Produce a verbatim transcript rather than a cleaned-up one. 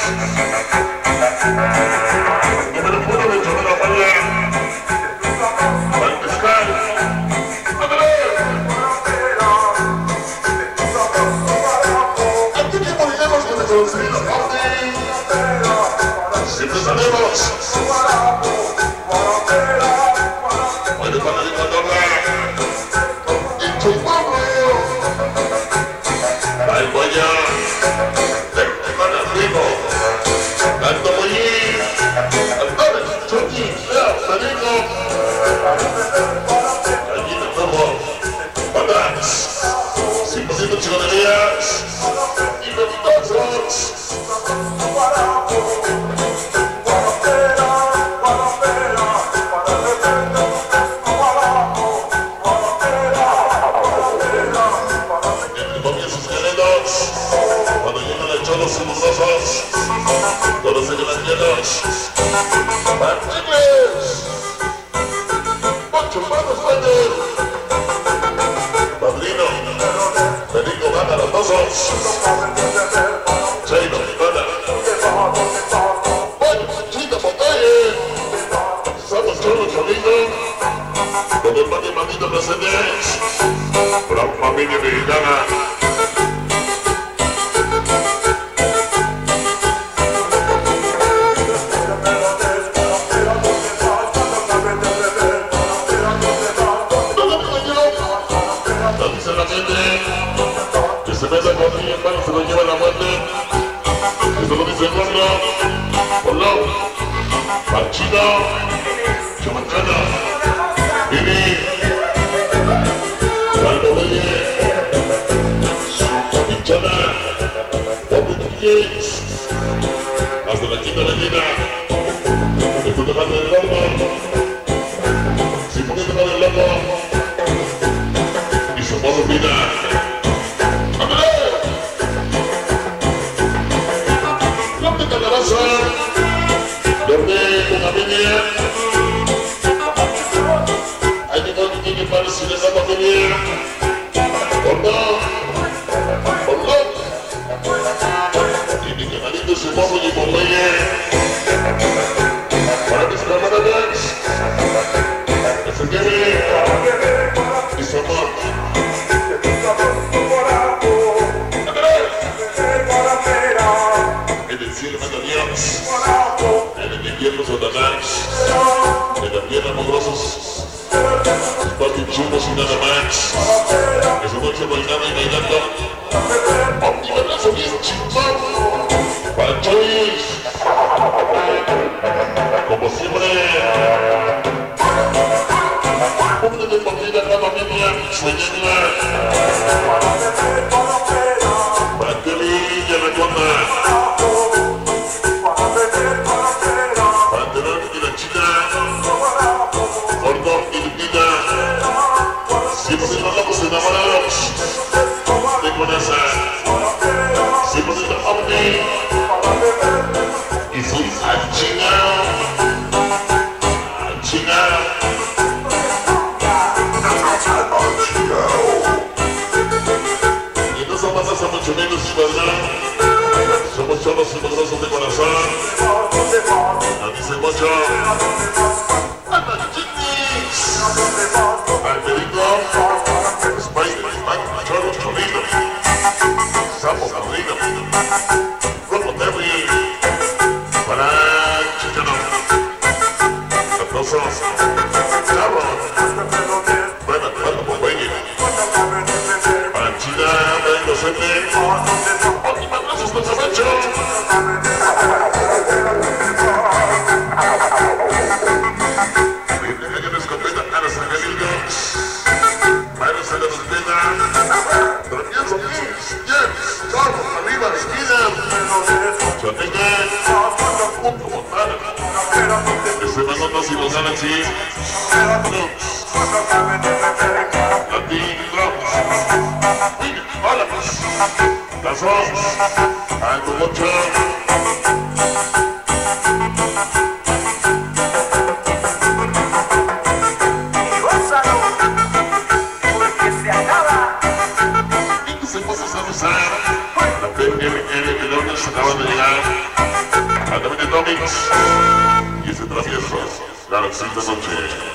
Número uno de Chorro La Falla. Para pescar. Aquí que moriremos con nuestro sonido norte. Siempre sabemos. Bueno, para la Andorra. Y tu pueblo. Al Guaya. Hermana Primo. Tanto Mollín. Altares, Chucky, Leo, Federico. Allí nos vemos. Patas. cien por ciento chiconerías. Y bebitosos. Cuando llegan el cholo sinuosos, todos se quedan llenos. ¡Martínez! ¡Ocho manos, Padre! Padrino, Federico Gana, los dosos. Cheino, Gana. ¡Bueno, Chino, Montalle! Somos cholos, cholito. Con el padre maldito presentes. Gran familia mexicana. Que se meta con mi hermano y se lo lleva a la muerte. Eso lo dice Gordo, Polo, Panchino, Chumacana, Vini, Calvo Belle, Pinchana, Pablo Trillez, hasta la quinta avenida. Esto te manda el Gordo, si pones te manda el loco. Somos vida. Donde calabaza, donde con familia, hay que dar un niño para si les da familia. Por no, por no. Y mi canalito se mueve y mueve. Para mis camaradas, que se quede y su amor. En el cielo manda Dios, en el infierno Satanás, en la tierra amorosos, sus partes chumos y nada más. Esa noche bailando y bailando, óptima abrazo bien chingón, Panchois, como siempre. Punto de partida, la familia, sueñenla. Pantelilla, la conda. Pantelón y la chica. Gordo y Lupita. Siempre se nos locos enamorados. De Conasa. Siempre se nos ovni. Y soy achingado. Achingado. Y no somos más a mucho menos igualdad. Somos cholos y poderosos de corazón. A mí se mocho. ¡Anda, chiquis! Alberito. Spider, Spider, cholo, cholino. Sapo, padrino. Rojo Terry. Para Chicano. Aplausos. Chavo. Óptima gracias por su pecho. Viene que nos completa a los angelitos. Manos a la doctrina. Tropiezo, James, James, Chavo, arriba, esquina. Chateca, punto, Montana. Ese manotas y los Galaxy. Latin, Drops. Hola pues, las dos, algo mucho. Y gózalo, porque se acaba. Y que se pasa a usar la fe. M L Elones acaban de llegar. Altamente Tomics. Y este travieso, Galaxy de Noche.